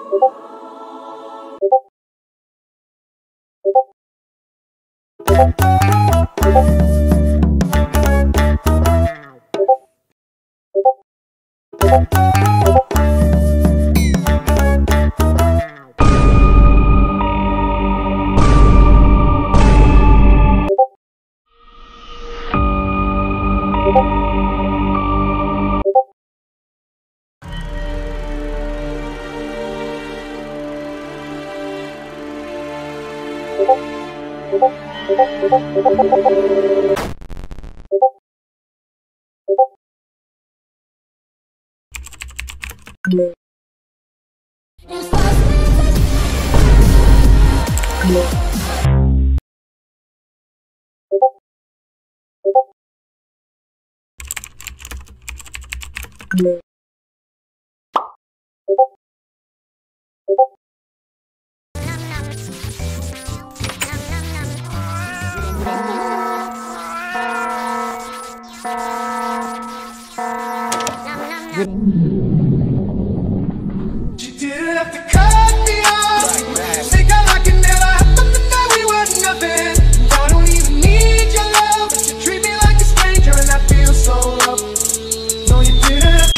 She didn't have to cut me off. Think I like it never happened, and that we were nothing. I don't even need your love, but you treat me like a stranger, and I feel so rough. No, you didn't.